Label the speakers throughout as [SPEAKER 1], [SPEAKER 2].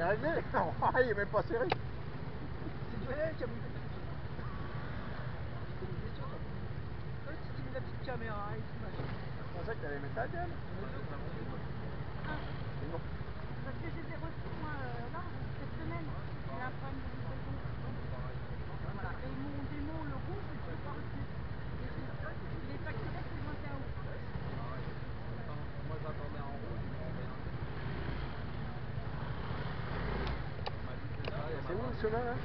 [SPEAKER 1] est réglé. Il est même pas serré.
[SPEAKER 2] C'est Joël qui a mis une petite... C'est une question, toi. Toi, tu mets la petite caméra et tout machin.
[SPEAKER 1] Je pensais que t'allais mettre ta gueule.
[SPEAKER 3] C'est bon. Parce que je les ai reçus, moi, là, cette semaine. J'ai un problème de livraison. Voilà. Et mon démo, le rouge, je ne l'ai pas reçu. Il est facturé que le 21 août.
[SPEAKER 4] Moi, j'attendais en rouge.
[SPEAKER 1] C'est où le chemin là?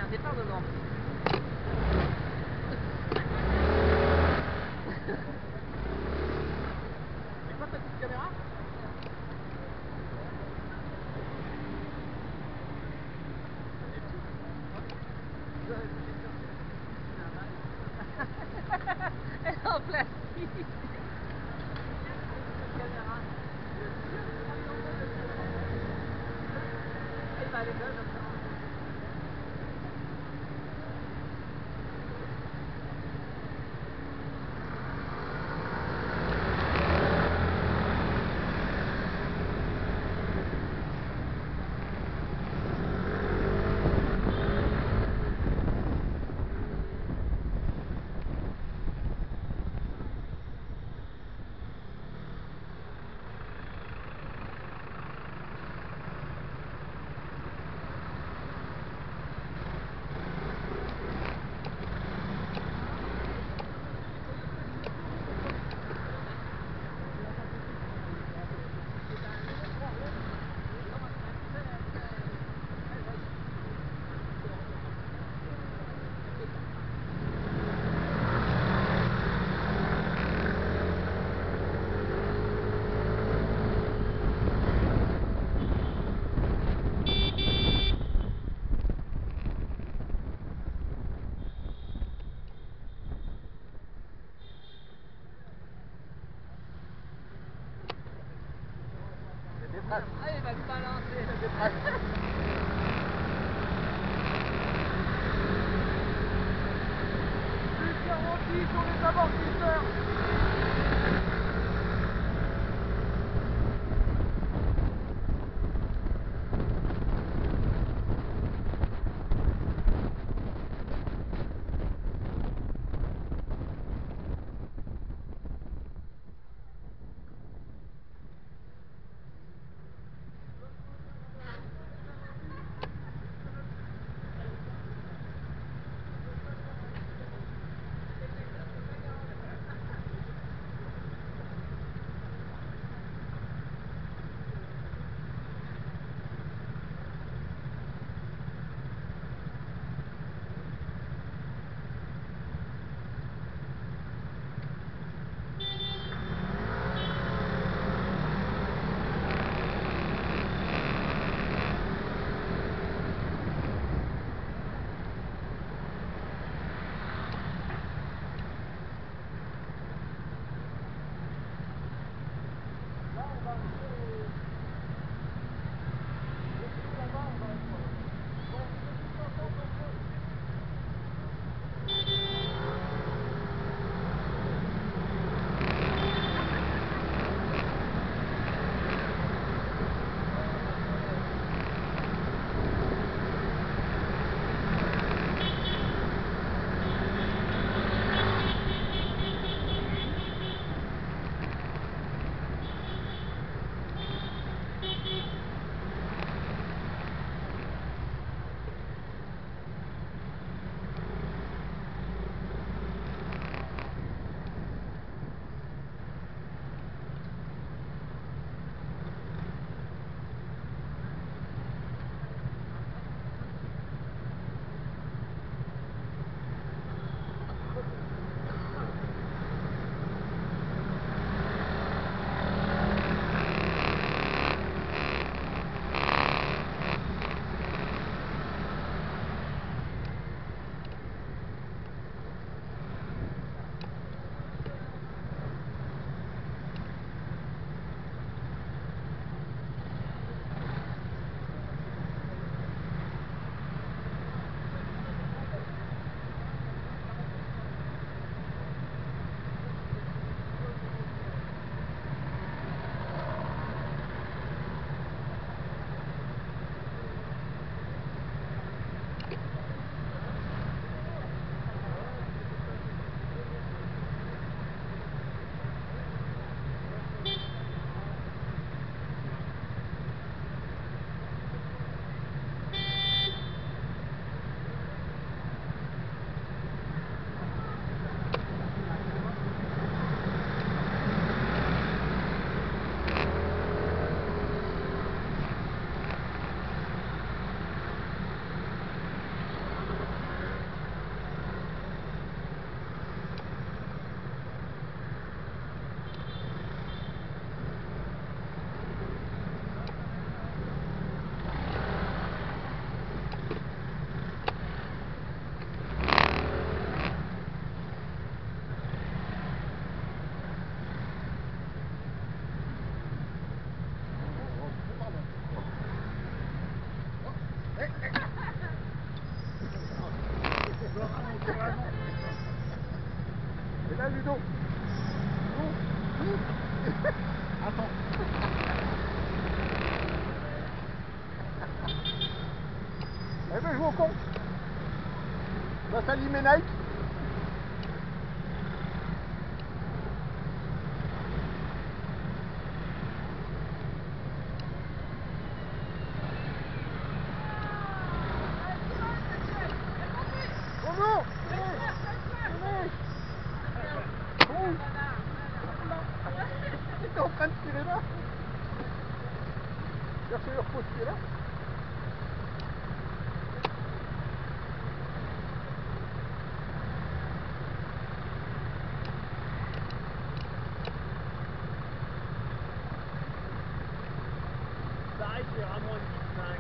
[SPEAKER 2] un départ de Grand Prix. C'est quoi ta petite caméra?
[SPEAKER 3] Elle est en plastique.
[SPEAKER 2] Caméra. Elle va aller là, comme ça. Ah, il va se balancer. Plus 48 sur les amortisseurs.
[SPEAKER 1] Viens Ludo. Attends. Elle veut jouer au con. Va s'allumer Nike. Bonjour. T'es en train de tirer là. Cherchez leur postier là.
[SPEAKER 4] Pareil, c'est vraiment une petite dingue.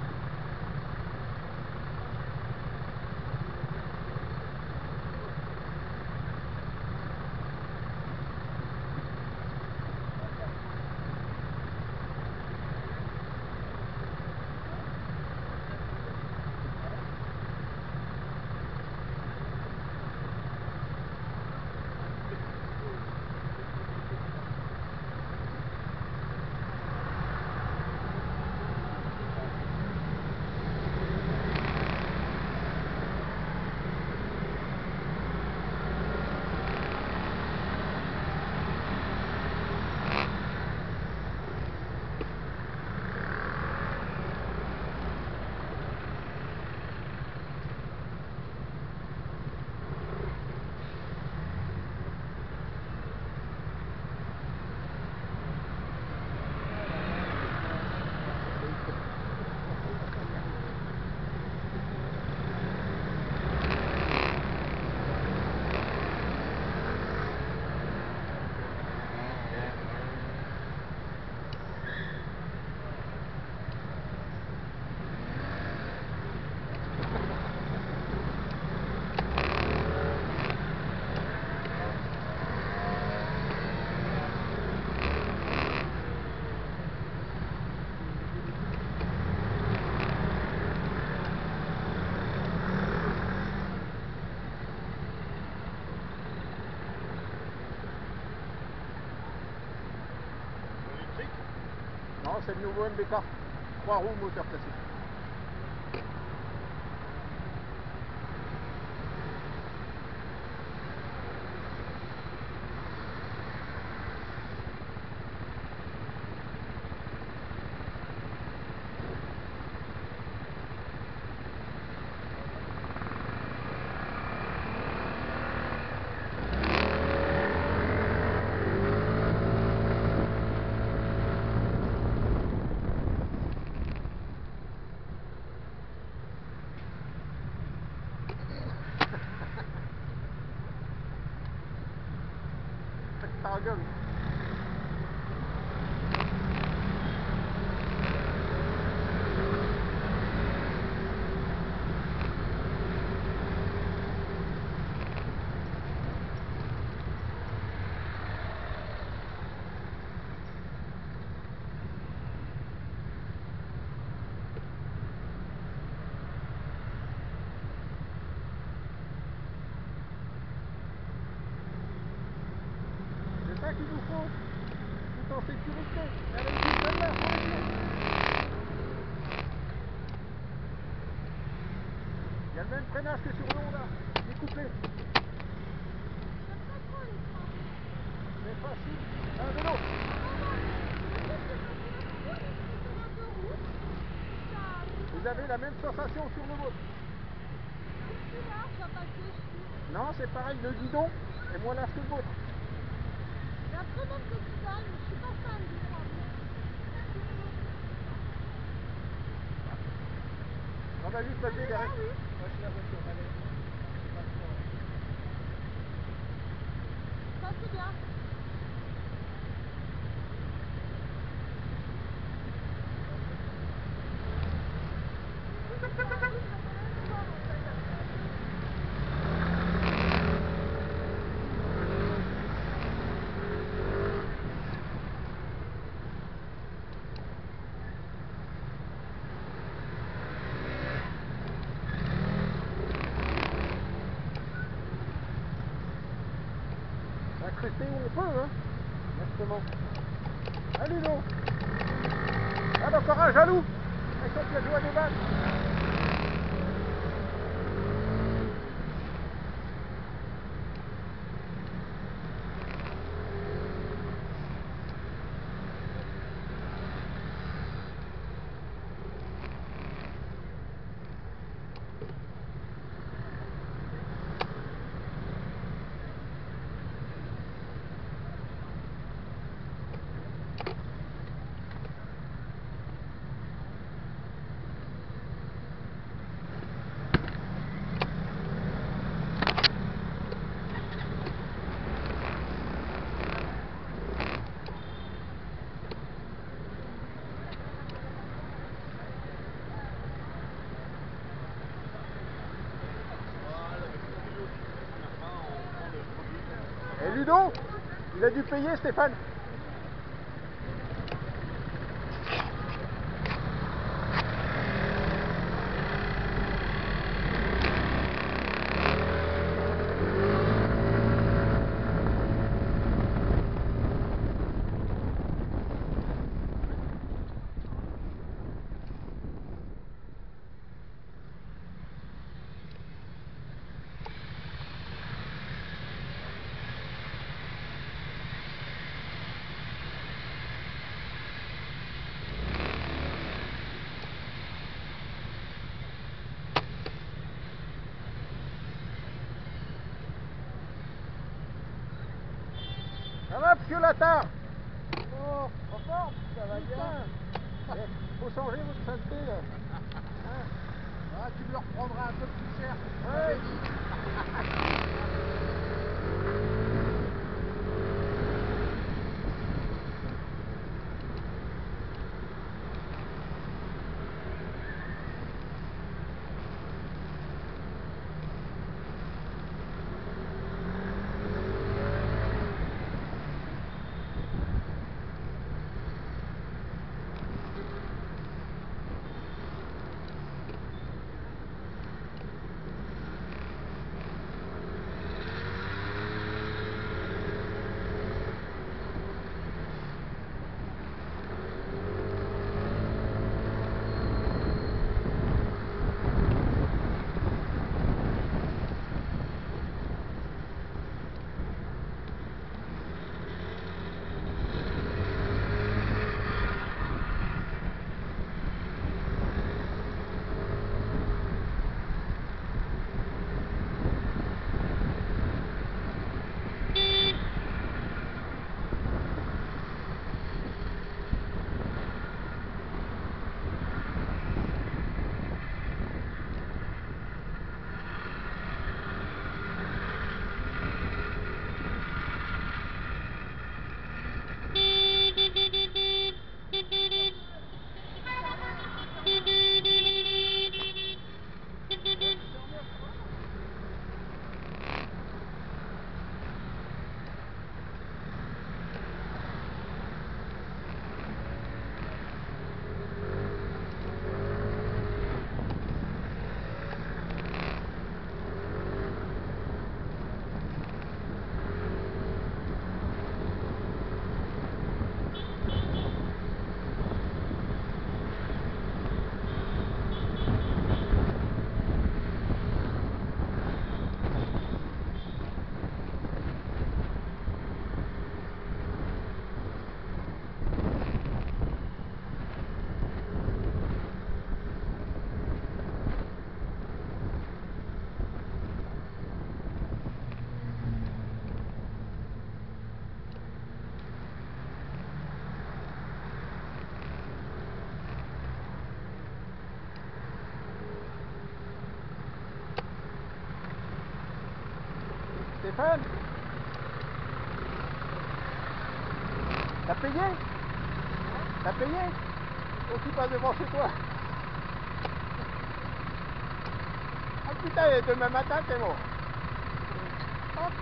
[SPEAKER 1] Non, c'est le nouveau MBK. 3 roues, moteur classique. Ta gueule. C'est ça qu'il nous faut, tout en sécurité, avec une belle là, il y a le même freinage que sur le Honda, il est couplé. C'est facile, un vélo. Vous avez la même sensation sur le vôtre. Non, c'est pareil, le guidon est moins large que le vôtre.
[SPEAKER 3] Mais après, même que tu gagnes, je suis pas fan du moi.
[SPEAKER 1] On a vu passer derrière.
[SPEAKER 3] Ah oui.
[SPEAKER 2] Ouais, c'est la voiture balèze. Pas trop.
[SPEAKER 3] Ça, c'est bien.
[SPEAKER 1] rester où on peut, hein. Exactement. Ah Ludo. Ah encore un jaloux. Avec son pied joué à des balles. Et Ludo, il a dû payer Stéphane. Ça va, monsieur Latard? Oh, en forme? Ça va bien. Faut changer votre saleté, là. Hein? Ah, tu me le reprendras un peu plus cher. Ouais. Stéphane, t'as payé? T'as payé? Faut qu'il passe devant chez toi. Ah putain, demain matin t'es mort. Hop.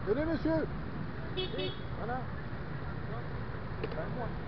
[SPEAKER 1] Venez, monsieur. Oui, voilà. Ben, moi.